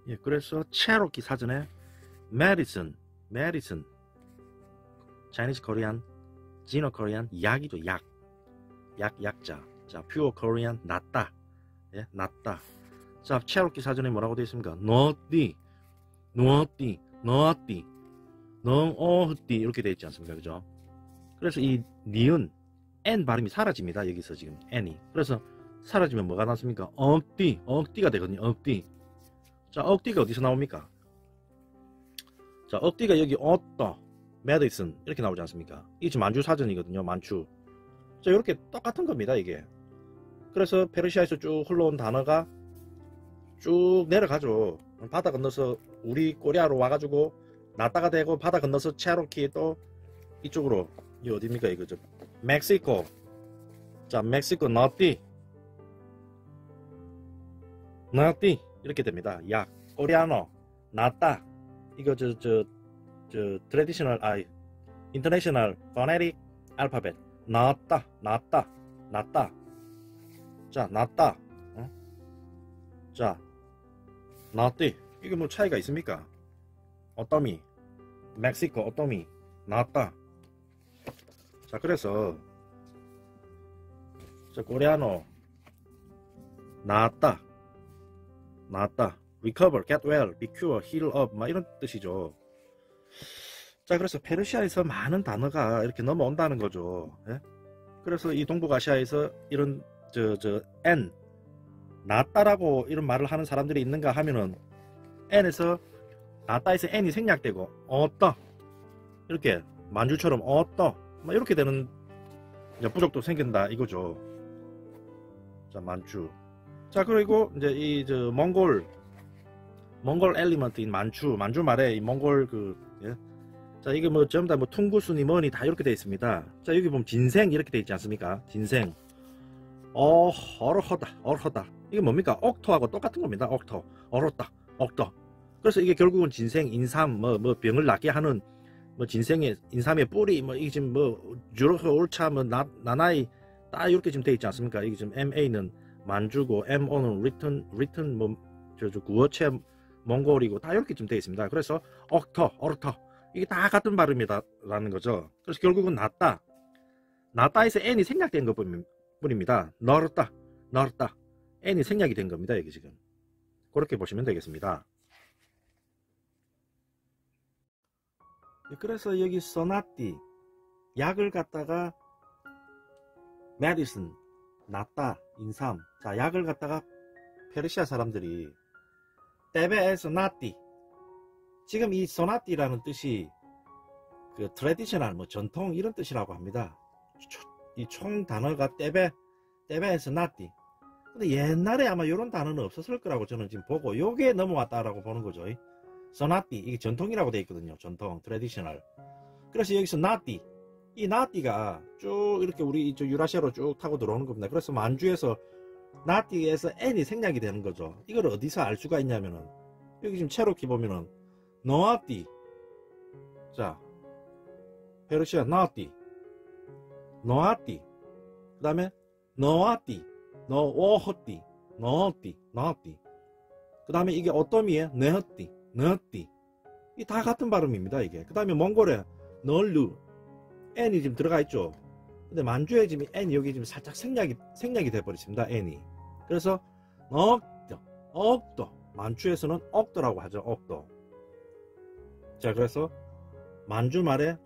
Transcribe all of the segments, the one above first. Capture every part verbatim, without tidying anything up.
예, 그래서 체로키 사전에 medicine, medicine, Chinese Korean, Sino Korean 약이죠. 약, 약, 약자. 자, pure Korean 낫다, 예, 낫다. 자, 체로키 사전에 뭐라고 되어 있습니까? 너띠, 너띠, 너띠, 너어띠 이렇게 되어 있지 않습니까? 그죠? 그래서 이 니은 n 발음이 사라집니다. 여기서 지금 n이. 그래서 사라지면 뭐가 났습니까? 억띠, 억띠가 되거든요. 억띠. 자, 억띠가 어디서 나옵니까? 자, 억띠가 여기 어떠, 메디슨 이렇게 나오지 않습니까? 이게 지금 만주 사전이거든요. 만주. 자, 이렇게 똑같은 겁니다. 이게. 그래서 페르시아에서 쭉 흘러온 단어가 쭉 내려가죠. 바다 건너서 우리 코리아로 와가지고 나따가 되고 바다 건너서 체로키 또 이쪽으로 이 어디입니까? 이거 저 멕시코. 자, 멕시코 너띠, 너띠 이렇게 됩니다. 약, 코리아노, 나따. 이거 저 저 저 트레디셔널 아 인터내셔널 포네틱 알파벳. 나따, 나따, 나따. 자, 나따. 어? 자, 나띠. 이게 뭐 차이가 있습니까? 어떠미, 멕시코 어떠미, 나따. 자, 그래서 자, 코리아노 나따, 나따, recover, get well, be cure, heal up, 막 이런 뜻이죠. 자, 그래서 페르시아에서 많은 단어가 이렇게 넘어온다는 거죠. 예? 그래서 이 동북아시아에서 이런 저 저 N, 나따라고 이런 말을 하는 사람들이 있는가 하면은 N에서 나따에서 N이 생략되고 어떠 이렇게 만주처럼 어떠 막 이렇게 되는 부족도 생긴다 이거죠. 자, 만주. 자, 그리고 이제 이 저 몽골 몽골 엘리먼트인 만주, 만주 말에 이 몽골 그 예? 자, 이게 뭐 전부 다 뭐 퉁구순이 뭐니 다 이렇게 되어 있습니다. 자, 여기 보면 진생 이렇게 되어 있지 않습니까? 진생. 어, 어르허다, 어르허다. 이게 뭡니까? 억토하고 똑같은 겁니다. 억토, 어렵다, 억토. 그래서 이게 결국은 진생, 인삼, 뭐, 뭐 병을 낫게 하는 뭐 진생의 인삼의 뿌리, 뭐 이게 지금 뭐 주로서 옳차, 뭐 나, 나나이 딱 이렇게 지금 되어 있지 않습니까? 이게 지금 엠에이는 만주고 엠오는 리튼, 리튼 뭐 저 저 구어체 몽골이고 다 이렇게 좀 되어 있습니다. 그래서 억터, 어르터 이게 다 같은 발음이다라는 거죠. 그래서 결국은 낫다, 낫다에서 n이 생략된 것 뿐입니다. 너르다, 너르다, n이 생략이 된 겁니다. 여기 지금 그렇게 보시면 되겠습니다. 그래서 여기 소나띠 약을 갖다가 메디슨 낫다, 인삼. 자, 약을 갖다가 페르시아 사람들이 떼베에서 나띠. 지금 이 소나띠라는 뜻이 그 트레디셔널 뭐 전통 이런 뜻이라고 합니다. 이 총 단어가 떼베, 떼베에서 나띠. 근데 옛날에 아마 이런 단어는 없었을 거라고 저는 지금 보고 요게 넘어왔다라고 보는 거죠. 소나띠 이게 전통이라고 되어 있거든요. 전통, 트레디셔널. 그래서 여기서 나띠, 이 나띠가 쭉 이렇게 우리 저 유라시아로 쭉 타고 들어오는 겁니다. 그래서 만주에서 나띠에서 n이 생략이 되는 거죠. 이걸 어디서 알 수가 있냐면은 여기 지금 체로키 보면은 너아띠. 자, 페르시아 나띠, 너아띠. 그 다음에 너아띠, 너오허띠, 너어띠, 너아띠. 그 다음에 이게 어떠미에 네허띠, 너띠. 이 다 같은 발음입니다. 이게. 그 다음에 몽골에 널루, n이 지금 들어가 있죠. 근데 만주에 지금 n이 여기 지금 살짝 생략이 생략이 돼 버렸습니다. n이. 그래서 억도, 억도. 만주에서는 억도라고 하죠. 억도. 자, 그래서 만주 말에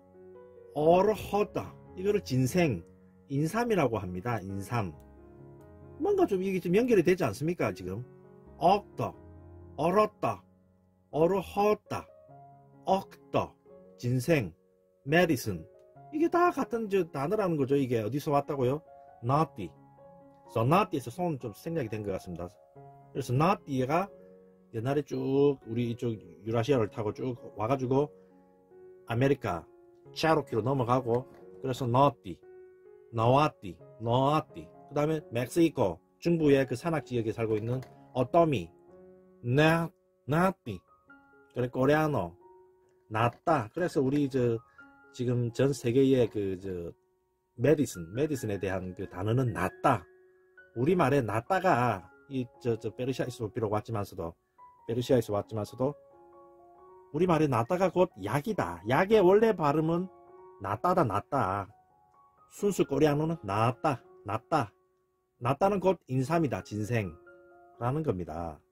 어르허다. 이거를 진생, 인삼이라고 합니다. 인삼. 뭔가 좀 이게 좀 연결이 되지 않습니까? 지금 억도, 얼었다, 어르허다, 억도, 진생, 메디슨. 이게 다 같은 저 단어라는 거죠. 이게 어디서 왔다고요? 나띠. 그래서 나띠에서 손 좀 생략이 된 것 같습니다. 그래서 나띠가 옛날에 쭉 우리 이쪽 유라시아를 타고 쭉 와가지고 아메리카 체로키로 넘어가고, 그래서 너띠, 너아띠, 너아띠. 그 다음에 멕시코 중부의 그 산악 지역에 살고 있는 어떠미, 나, 나띠. 그래 코리아노, 낫다. 그래서 우리 저 지금 전 세계의 그 저 메디슨, 메디슨에 대한 그 단어는 낫다. 우리말에 낫다가 이 저 저 페르시아에서 비록 왔지만서도 페르시아에서 왔지만서도 우리말에 낫다가 곧 약이다. 약의 원래 발음은 낫다다 낫다. 순수 코리아노는 낫다 낫다. 낫다는 곧 인삼이다. 진생라는 겁니다.